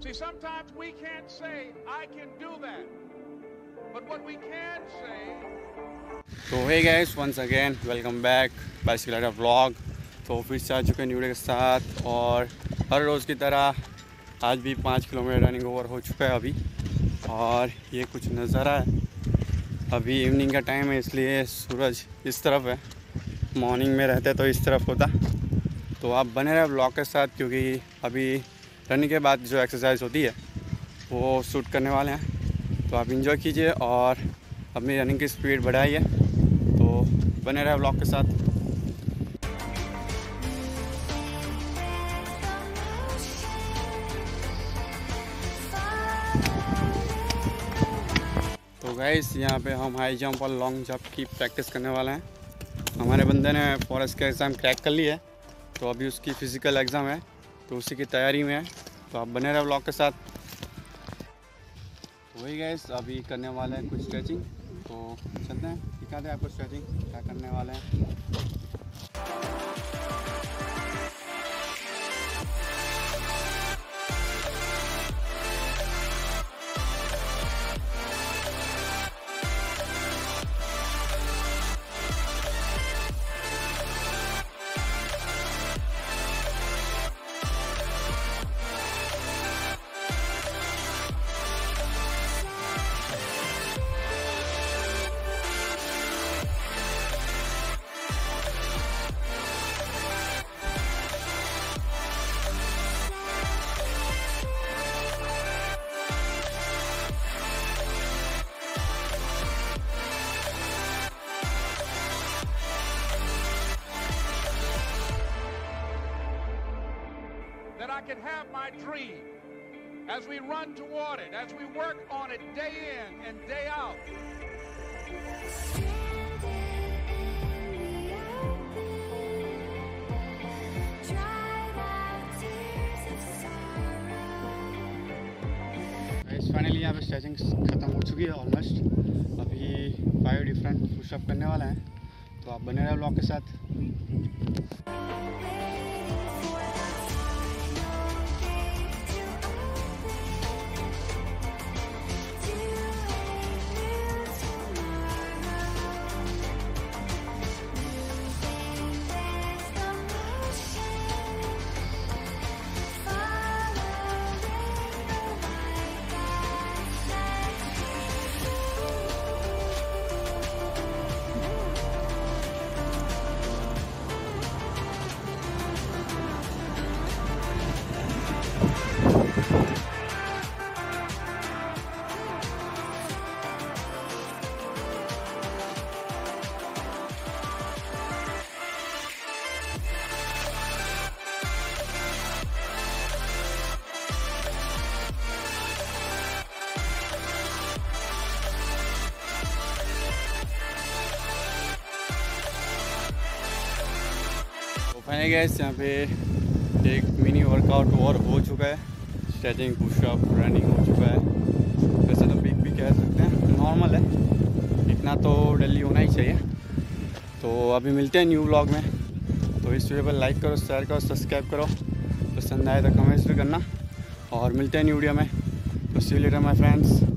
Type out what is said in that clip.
See, sometimes we can't say, I can do that. But what we can say... तो hey guys, once again welcome back bicycle rider vlog. तो फिर से आ चुके हैं new day के साथ, और हर रोज़ की तरह आज भी 5 किलोमीटर रनिंग ओवर हो चुका है अभी। और ये कुछ नज़ारा है, अभी इवनिंग का टाइम है इसलिए सूरज इस तरफ है, मॉर्निंग में रहते तो इस तरफ होता। तो आप बने रहे व्लॉग के साथ, क्योंकि अभी रनिंग के बाद जो एक्सरसाइज होती है वो शूट करने वाले हैं। तो आप इंजॉय कीजिए और अपनी रनिंग की स्पीड बढ़ाइए। तो बने रहे व्लॉग के साथ। तो गाइस, यहाँ पे हम हाई जंप और लॉन्ग जंप की प्रैक्टिस करने वाले हैं। हमारे बंदे ने फॉरेस्ट का एग्ज़ाम क्रैक कर लिया है, तो अभी उसकी फ़िज़िकल एग्ज़ाम है, तो उसी की तैयारी में है। तो आप बने रहे व्लॉग के साथ। वही गाइस, अभी करने वाले हैं कुछ स्ट्रेचिंग, तो चलते हैं दिखाते हैं आपको स्ट्रेचिंग क्या करने वाले हैं। that I can have my dream as we run toward it, as we work on it day in and day out. Finally यहाँ पे स्ट्रेचिंग ख़त्म हो चुकी है ऑलमोस्ट। अभी 5 डिफरेंट पुशअप करने वाला है, तो आप बने रहे व्लॉग के साथ। फाइनली गाइस, यहाँ पे एक मिनी वर्कआउट और हो चुका है। स्ट्रेचिंग, पुशअप, रनिंग हो चुका है। वैसे तो बिग भी कह सकते हैं, नॉर्मल है, इतना तो डेली होना ही चाहिए। तो अभी मिलते हैं न्यू व्लॉग में। तो इस वीडियो पर लाइक करो, शेयर करो, सब्सक्राइब करो, पसंद आए तो कमेंट्स भी करना, और मिलते हैं न्यू वीडियो में। तो see you later my friends.